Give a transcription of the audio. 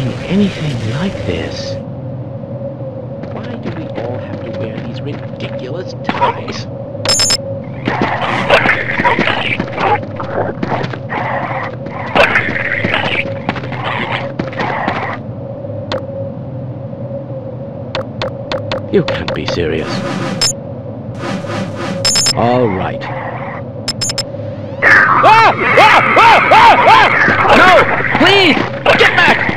seen anything like this. Why do we all have to wear these ridiculous ties? You can't be serious. All right. Ah! Ah! Ah! Ah! Ah! No! Please! Get back!